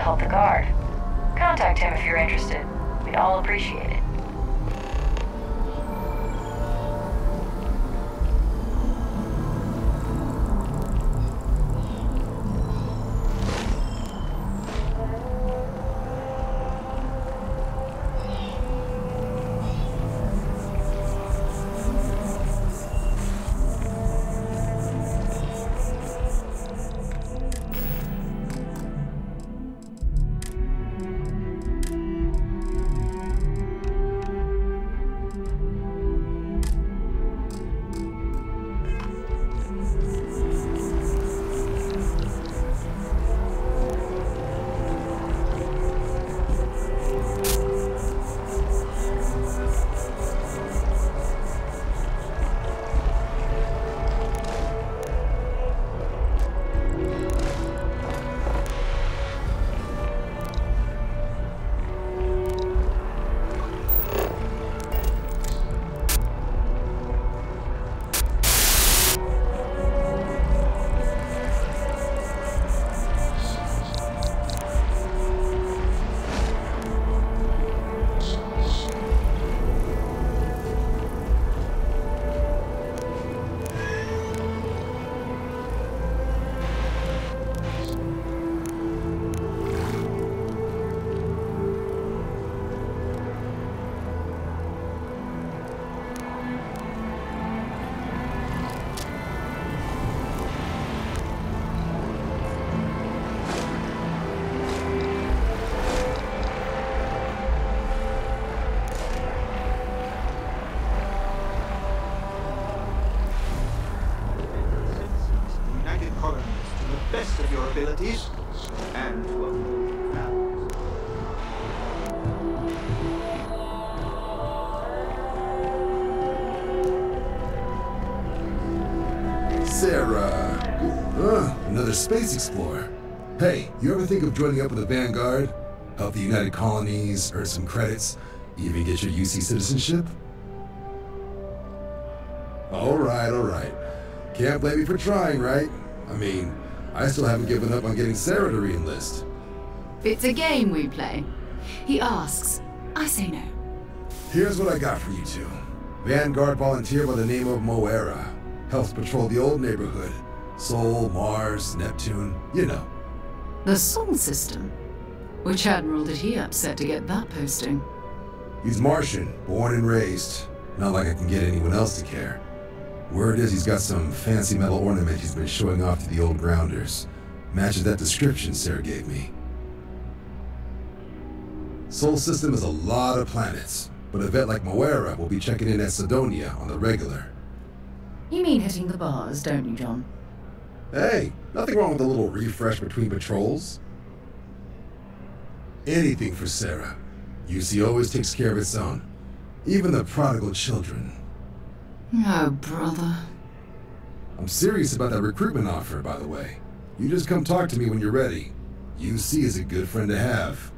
help the Guard. Contact him if you're interested. We'd all appreciate it. Best of your abilities, and to avoid crowds. Sarah. Another space explorer. Hey, you ever think of joining up with the Vanguard? Help the United Colonies, earn some credits, even get your UC citizenship? Alright. Can't blame me for trying, right? I mean, I still haven't given up on getting Sarah to re-enlist. It's a game we play. He asks, I say no. Here's what I got for you two. Vanguard volunteer by the name of Moera. Helps patrol the old neighborhood. Sol, Mars, Neptune, you know. The Sol system? Which admiral did he upset to get that posting? He's Martian, born and raised. Not like I can get anyone else to care. Word is he's got some fancy metal ornament he's been showing off to the old grounders. Matches that description Sarah gave me. Sol system is a lot of planets, but a vet like Moera will be checking in at Cydonia on the regular. You mean hitting the bars, don't you, John? Hey, nothing wrong with a little refresh between patrols. Anything for Sarah. UC always takes care of its own. Even the prodigal children. Oh, brother. I'm serious about that recruitment offer, by the way. You just come talk to me when you're ready. UC is a good friend to have.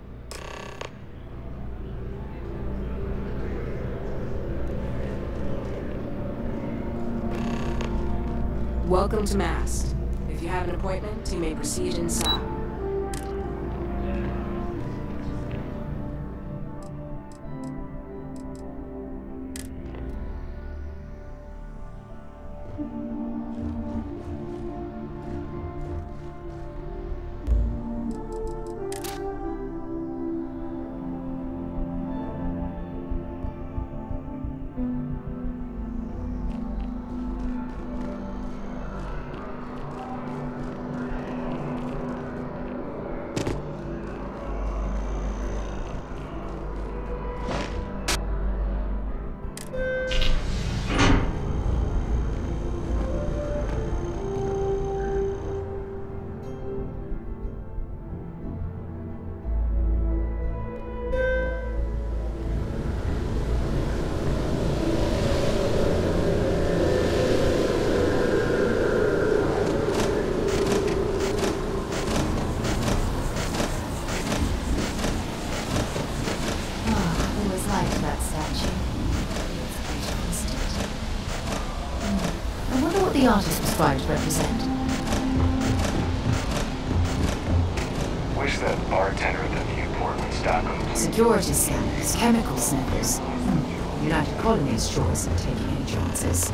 Welcome to Mast. If you have an appointment, you may proceed inside. The artist was trying to represent. Wish that bartender at the Viewport would stock them. Security scanners, chemical sniffers. United Colonies sure isn't taking any chances.